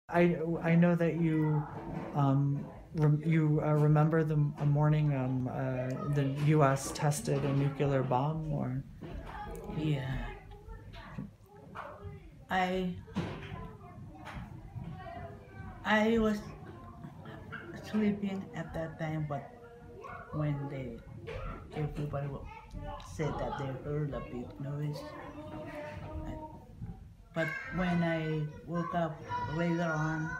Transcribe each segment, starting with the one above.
I know that you remember the morning the U.S. tested a nuclear bomb, or Yeah, I I was sleeping at that time, but when everybody said that they heard a big noise, I- but when I woke up later on,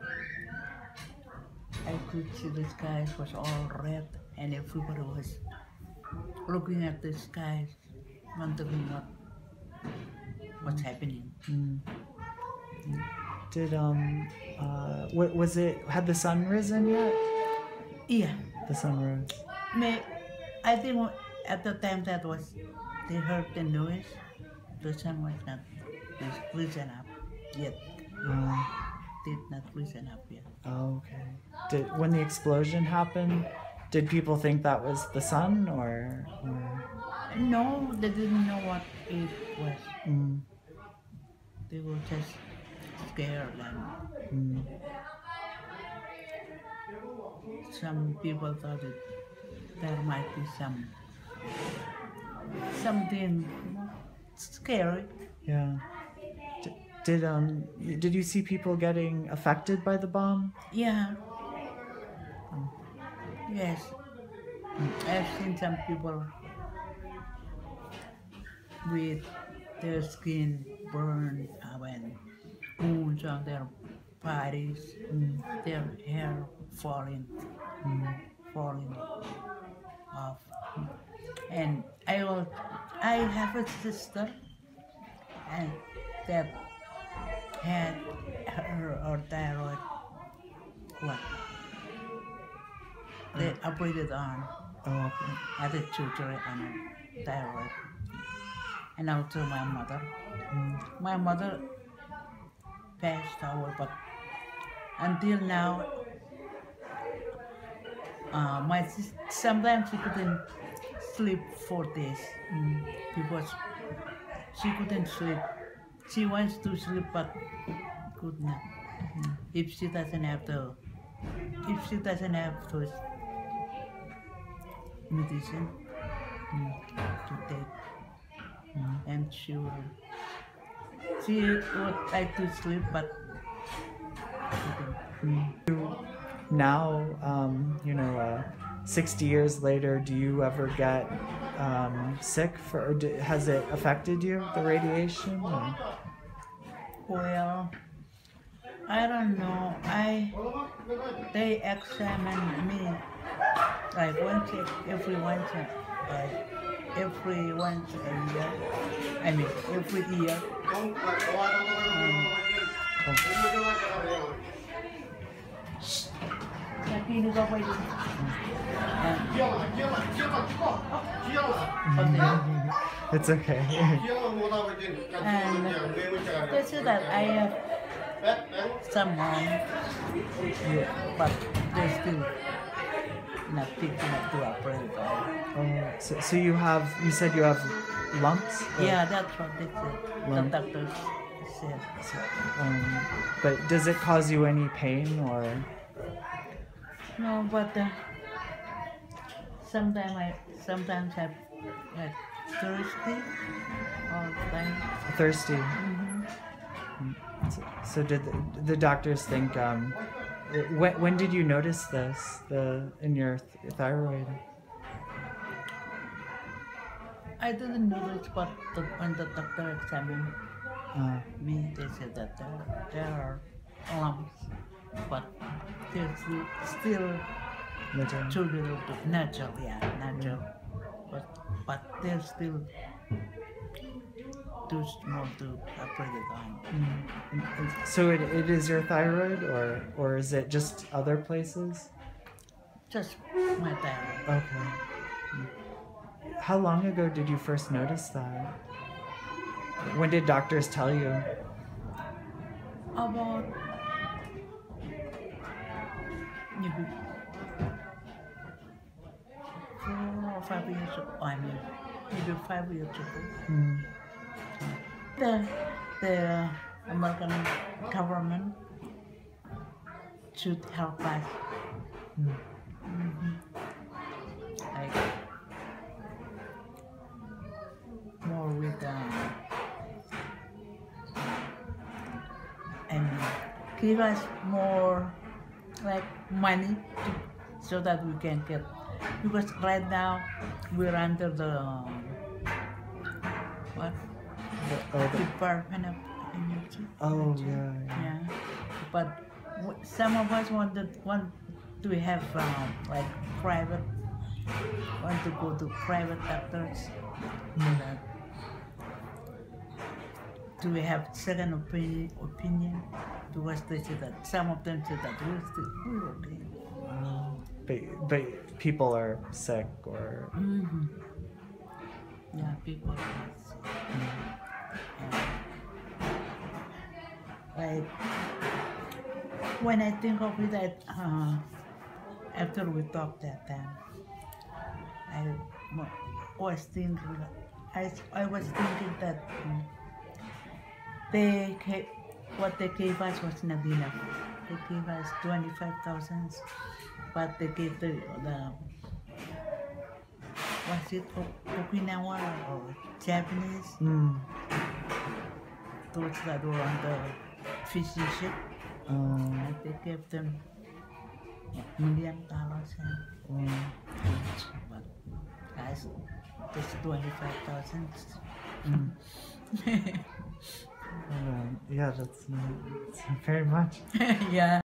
I could see the skies was all red, and everybody was looking at the skies, wondering what's happening. mm, did what was it? Had the sun risen yet? Yeah, The sun rose. may I think at the time that was they heard the noise, the sun was not risen up yet. Uh, Did not risen up yet. oh, okay. Did when the explosion happened? Did people think that was the sun, or No, they didn't know what it was. mm, They were just scared, and mm, some people thought there might be something scary. yeah. Did you see people getting affected by the bomb? Yeah. Yes. I've seen some people with their skin burned and wounds on their bodies, their hair falling off. And I have a sister and that had her thyroid what they operated on Oh, okay. had a surgery on thyroid. And also my mother. My mother passed away, but until now, sometimes she couldn't sleep for days because she couldn't sleep. She wants to sleep, but could not. If she doesn't have the medicine to take, and she would like to sleep, but couldn't. Now, 60 years later, do you ever get sick has it affected you, the radiation? Or? Well, I don't know. They examine me like every once a year. I mean every year. Lagi juga apa itu? It's okay. And they say that I have someone, but they're still not big enough to operate on. So you said you have lumps? Yeah, that's what they said. The Lump. doctors said. But does it cause you any pain, or? No, but sometimes I like thirsty all the time. Thirsty. So did the doctors think? When did you notice this? In your thyroid? I didn't notice, but when the doctor examined me, they said that there are lumps, but they're still Little. too little to natural, but they're still too small to operate it on. So it is your thyroid, or is it just other places? Just my thyroid. Okay. How long ago did you first notice that? When did doctors tell you? About maybe 4 or 5 years ago. I mean, maybe 5 years ago. The American government should help us. Mm. Like more with and give us more like money so that we can get, because right now we're under the what Department of Energy. Oh, yeah. Yeah, but some of us want to have like private, want to go to private doctors. Do we have second opinion? Because they say that some of them say that we're okay. But people are sick or. Yeah, people are sick. Like when I think of it, that after we talked that time, I was thinking that what they gave us was not enough. They gave us 25,000, but they gave the was it Okinawa or Japanese? Those that were on the fishing ship. And they gave them $1 million. But guys, just 25,000. Yeah, that's very much. Yeah.